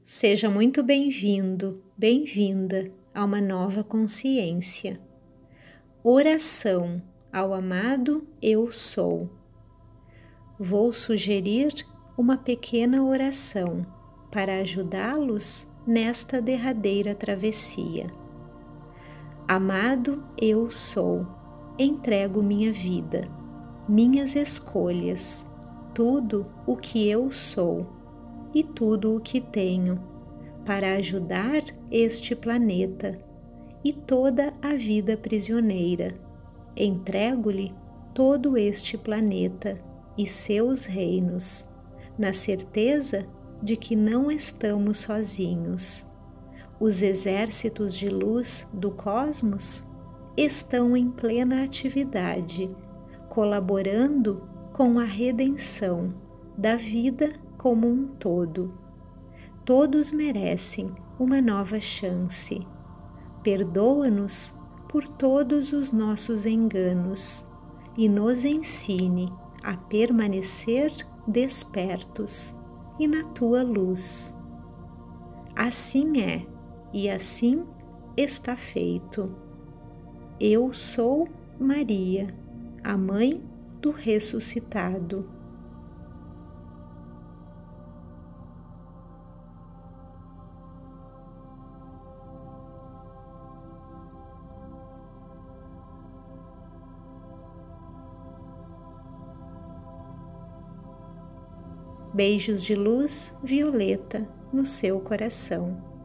Seja muito bem-vindo, bem-vinda a uma nova consciência. Oração ao amado Eu Sou. Vou sugerir uma pequena oração para ajudá-los nesta derradeira travessia. Amado Eu Sou, entrego minha vida, minhas escolhas, tudo o que eu sou e tudo o que tenho, para ajudar este planeta e toda a vida prisioneira. Entrego-lhe todo este planeta e seus reinos, na certeza de que não estamos sozinhos. Os exércitos de luz do cosmos estão em plena atividade, colaborando com a redenção da vida como um todo. Todos merecem uma nova chance. Perdoa-nos por todos os nossos enganos e nos ensine a permanecer despertos e na tua luz. Assim é e assim está feito. Eu sou Maria, a Mãe do Ressuscitado. Beijos de luz violeta no seu coração.